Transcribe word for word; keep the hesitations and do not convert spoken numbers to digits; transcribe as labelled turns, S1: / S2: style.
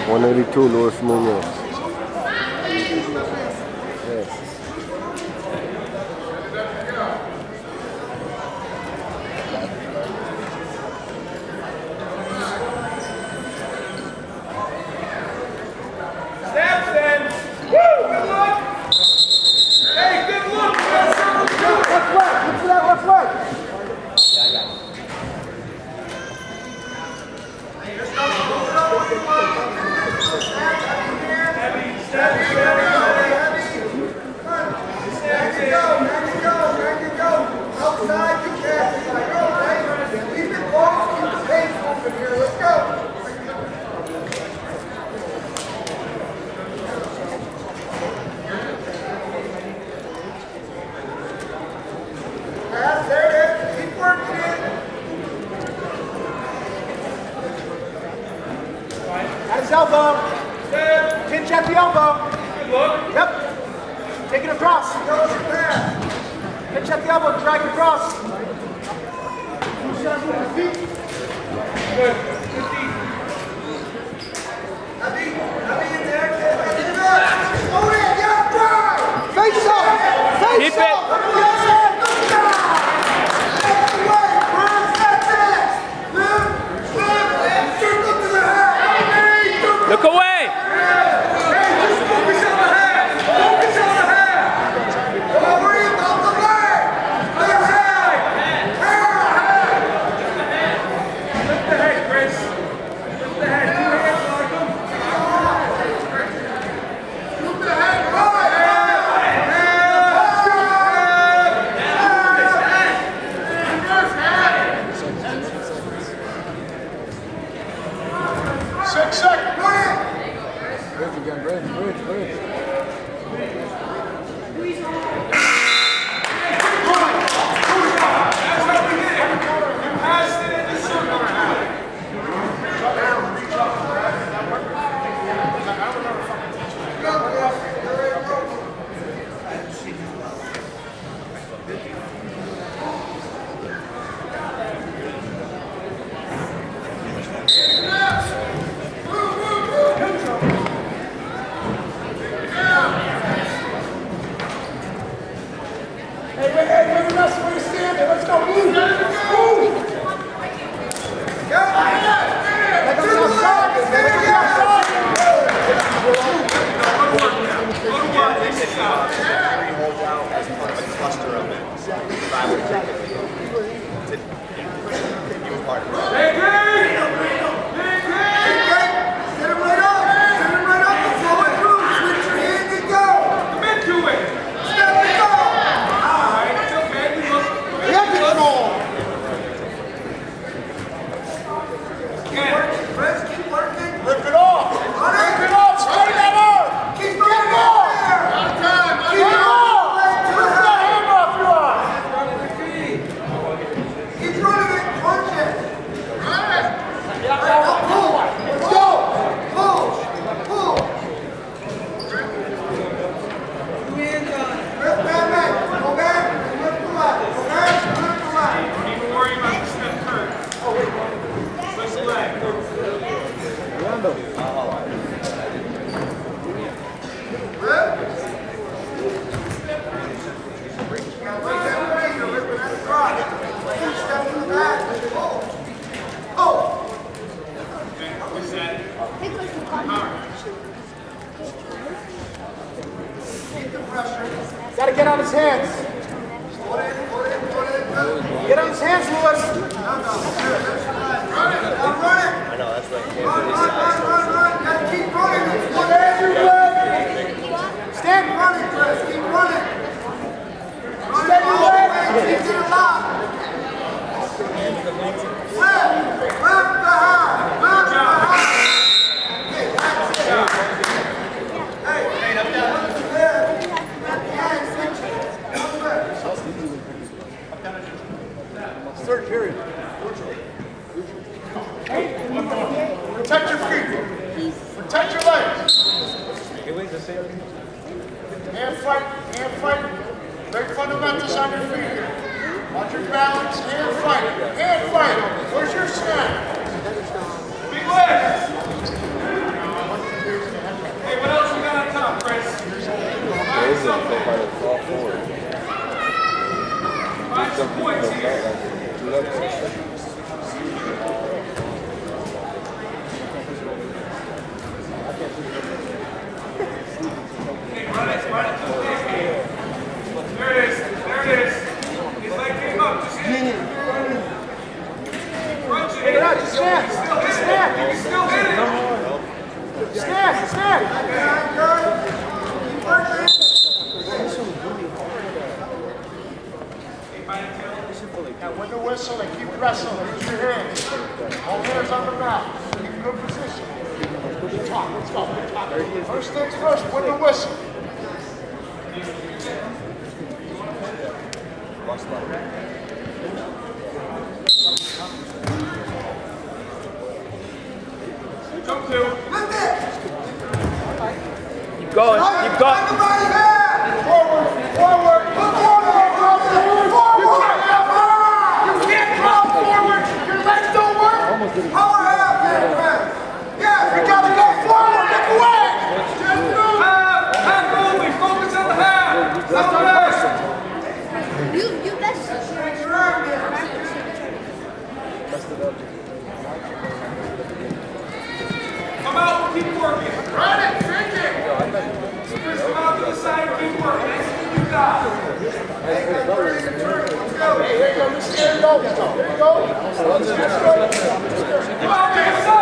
S1: one eighty-two, Luis Munoz. Yes.
S2: Elbow. Pinch at the elbow. Yep. Take it across. Pinch at the elbow, drag it across. Good. Good feet. Heavy, heavy in there. Hold it, yeah, drive. Face up. Face
S3: Keep
S2: up.
S3: it. Look away!
S2: Six seconds.
S1: Bridge again, bridge, bridge, bridge.
S2: Let's go, move! Move! Gotta get on his hands. Get on his hands, Lewis. I'm running. I know, that's right. Run, run, run, run, run. Gotta keep running. Stand running, Chris. Keep running. Stand your leg. Keep it alive. Left, left behind, left behind. Hey, that's it. Hey, hey, up down. Third period. Protect your feet. Protect your legs. Hand fight. Hand fight. Very fundamentals on your feet here. Watch your balance. Hand fight. Hand fight. Where's your snap? Big leg. wrestle. Use your hands. All hands on the mat. Keep good position. Good top. Let's go. Good top. First things first, win the whistle.
S3: Come to.
S4: Keep going, keep going.
S2: Forward, forward, look forward, forward. You can't drop forward. Your legs don't work. Power half, man. Yeah, you gotta go forward. Look away.
S3: Half, half only. Focus on the half. Not the rest.
S5: You, you best.
S3: Come out, keep working.
S2: Run it, drink it.
S3: Just come out to the side and keep working. That's what you got.
S2: Hey, here you go. This is there you go. There you go.
S3: Come out to the side.